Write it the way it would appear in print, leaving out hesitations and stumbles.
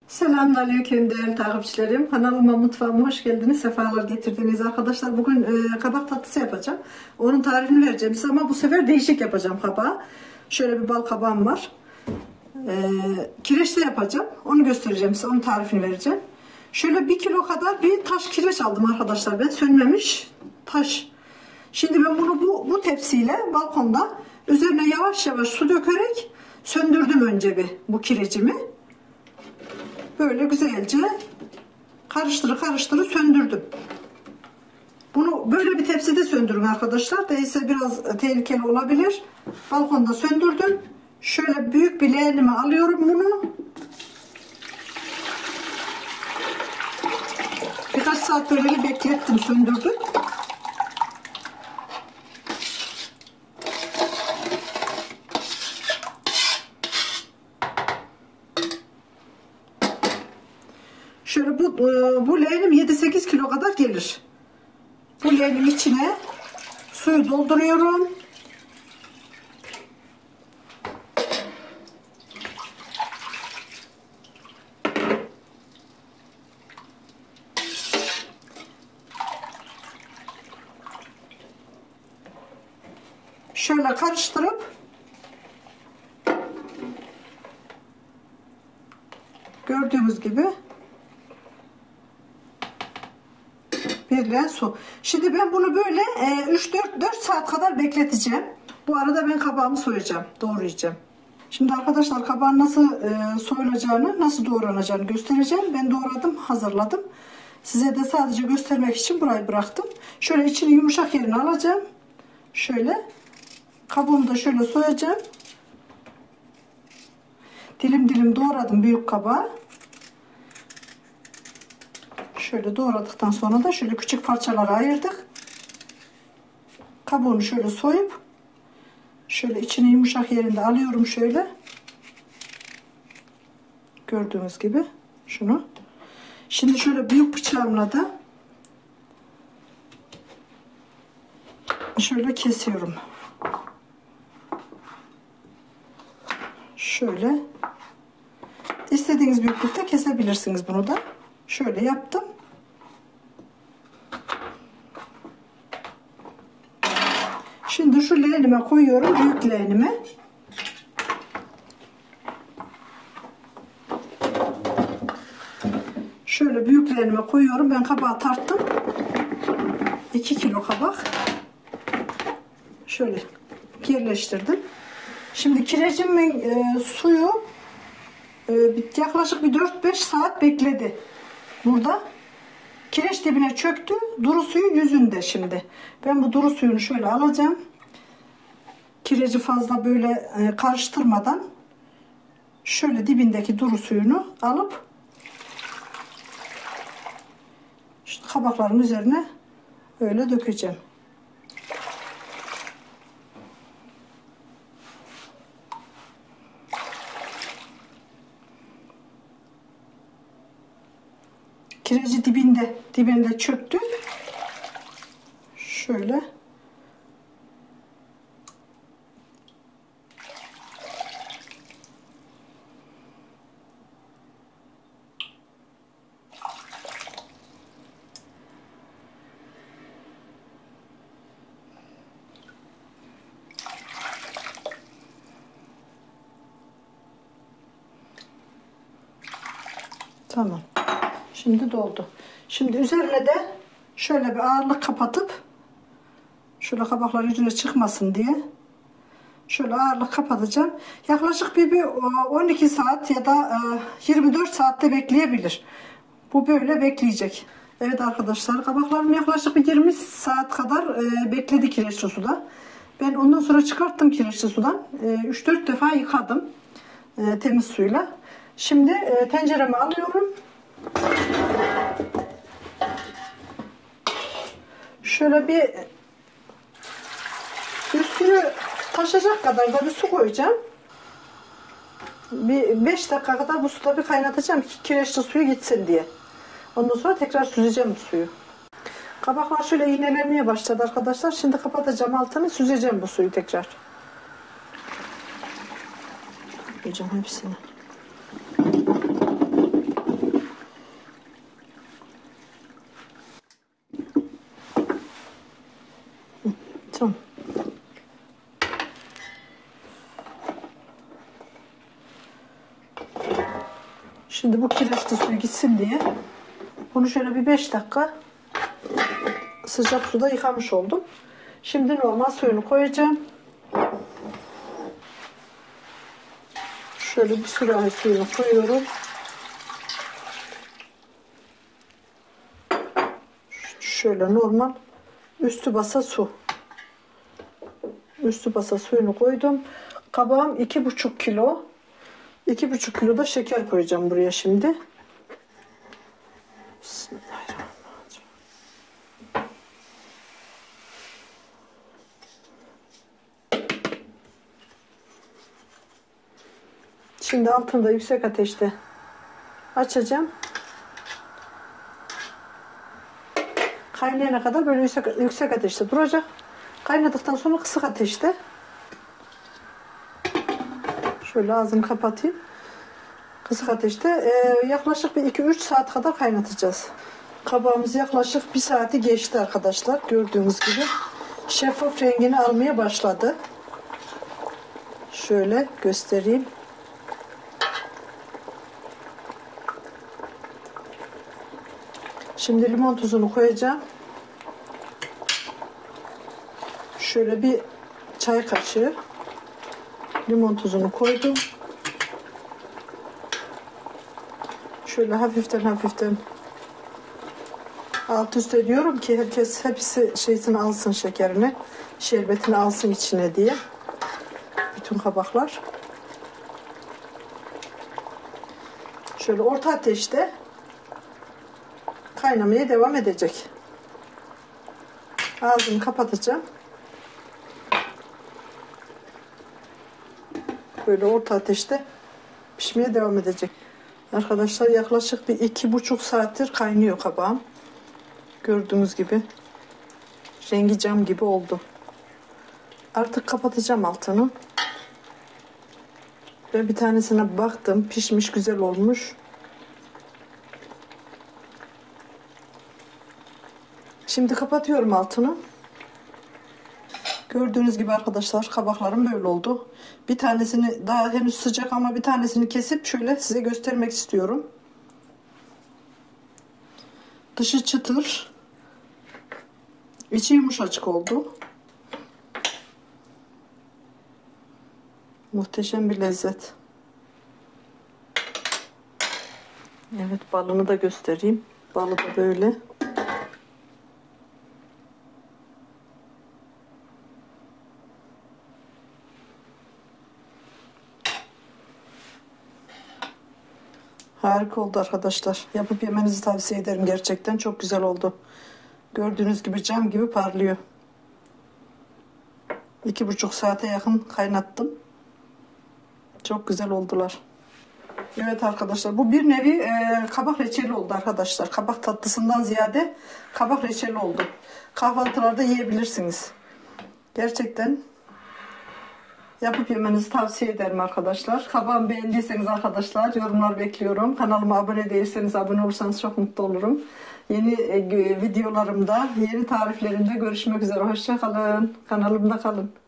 Selamünaleyküm değerli takipçilerim. Kanalıma, mutfağıma hoş geldiniz. Sefalar getirdiniz arkadaşlar. Bugün kabak tatlısı yapacağım. Onun tarifini vereceğim size ama bu sefer değişik yapacağım kabağı. Şöyle bir bal kabağım var. Kireçle yapacağım. Onu göstereceğim size. Onun tarifini vereceğim. Şöyle 1 kilo kadar bir taş kireç aldım arkadaşlar. Ben sönmemiş taş. Şimdi ben bunu bu tepsiyle balkonda üzerine yavaş yavaş su dökerek söndürdüm önce bu kirecimi. Böyle güzelce karıştırı söndürdüm. Bunu böyle bir tepside söndürün arkadaşlar. Değilse biraz tehlikeli olabilir. Balkonda söndürdüm. Şöyle büyük bir leğenime alıyorum bunu. Birkaç saat böyle bir beklettim, söndürdüm. Şöyle bu leğenim 7-8 kilo kadar gelir. Bu leğenin içine suyu dolduruyorum. Şöyle karıştırıp gördüğünüz gibi bir leğen su. Şimdi ben bunu böyle 3-4 saat kadar bekleteceğim. Bu arada ben kabağımı soyacağım, doğrayacağım. Şimdi arkadaşlar kabağın nasıl soyulacağını, nasıl doğranacağını göstereceğim. Ben doğradım, hazırladım. Size de sadece göstermek için burayı bıraktım. Şöyle içini yumuşak yerini alacağım. Şöyle kabuğumu da şöyle soyacağım. Dilim dilim doğradım büyük kabağı. Şöyle doğradıktan sonra da şöyle küçük parçalara ayırdık. Kabuğunu şöyle soyup şöyle içini yumuşak yerinde alıyorum şöyle. Gördüğünüz gibi şunu. Şimdi şöyle büyük bıçağımla da şöyle kesiyorum. Şöyle istediğiniz büyüklükte kesebilirsiniz bunu da. Şöyle yaptım. Şimdi şu leğenime koyuyorum, büyük leğenime. Şöyle büyük leğenime koyuyorum. Ben kabağı tarttım. 2 kilo kabak. Şöyle yerleştirdim. Şimdi kirecimin suyu yaklaşık bir 4-5 saat bekledi. Burada kireç dibine çöktü. Duru suyu yüzünde şimdi. Ben bu duru suyunu şöyle alacağım. Kireci fazla böyle karıştırmadan şöyle dibindeki duru suyunu alıp şu kabakların üzerine öyle dökeceğim. Kireci dibinde çöktü. Şöyle. Tamam. Şimdi doldu. Şimdi üzerine de şöyle bir ağırlık kapatıp şöyle kabaklar yüzüne çıkmasın diye şöyle ağırlık kapatacağım. Yaklaşık bir 12 saat ya da 24 saatte bekleyebilir. Bu böyle bekleyecek. Evet arkadaşlar, kabaklarım yaklaşık bir 20 saat kadar bekledi kireçli suda. Ben ondan sonra çıkarttım kireçli sudan. 3-4 defa yıkadım temiz suyla. Şimdi tencereme alıyorum. Şöyle bir üstünü taşacak kadar da bir su koyacağım. Bir 5 dakika kadar bu suda bir kaynatacağım ki kireçli suyu gitsin diye. Ondan sonra tekrar süzeceğim suyu. Kabaklar şöyle iğnelenmeye başladı arkadaşlar. Şimdi kapatacağım altını, süzeceğim bu suyu tekrar. Koyacağım hepsini. Şimdi bu kireçli suyu gitsin diye bunu şöyle bir 5 dakika sıcak suda yıkamış oldum. Şimdi normal suyunu koyacağım. Şöyle bir sürahi suyunu koyuyorum. Şöyle normal üstü basa su. Üstü basa suyunu koydum. Kabağım 2,5 kilo. 2,5 kilo da şeker koyacağım buraya şimdi. Bismillahirrahmanirrahim. Şimdi altında yüksek ateşte açacağım. Kaynayana kadar böyle yüksek ateşte duracak. Kaynadıktan sonra kısık ateşte. Şöyle ağzını kapatayım. Kısık ateşte yaklaşık bir 2-3 saat kadar kaynatacağız. Kabağımız yaklaşık 1 saati geçti arkadaşlar. Gördüğünüz gibi şeffaf rengini almaya başladı. Şöyle göstereyim. Şimdi limon tuzunu koyacağım. Şöyle bir çay kaşığı limon tuzunu koydum. Şöyle hafiften alt üst ediyorum ki hepsi şeysini alsın, şekerini, şerbetini alsın içine diye. Bütün kabaklar. Şöyle orta ateşte kaynamaya devam edecek. Ağzını kapatacağım. Böyle orta ateşte pişmeye devam edecek. Arkadaşlar yaklaşık bir 2,5 saattir kaynıyor kabağım. Gördüğünüz gibi rengi cam gibi oldu. Artık kapatacağım altını. Ve bir tanesine baktım, pişmiş, güzel olmuş. Şimdi kapatıyorum altını. Gördüğünüz gibi arkadaşlar kabaklarım böyle oldu. Bir tanesini daha henüz sıcak ama bir tanesini kesip şöyle size göstermek istiyorum. Dışı çıtır. İçi yumuşacık oldu. Muhteşem bir lezzet. Evet, balını da göstereyim. Balı da böyle. Harika oldu arkadaşlar. Yapıp yemenizi tavsiye ederim. Gerçekten çok güzel oldu. Gördüğünüz gibi cam gibi parlıyor. 2,5 saate yakın kaynattım. Çok güzel oldular. Evet arkadaşlar, bu bir nevi kabak reçeli oldu arkadaşlar. Kabak tatlısından ziyade kabak reçeli oldu. Kahvaltılarda yiyebilirsiniz. Gerçekten yapıp yemenizi tavsiye ederim arkadaşlar. Kabağımı beğendiyseniz arkadaşlar yorumlar bekliyorum. Kanalıma abone değilseniz abone olursanız çok mutlu olurum. Yeni videolarımda, yeni tariflerimde görüşmek üzere. Hoşça kalın. Kanalımda kalın.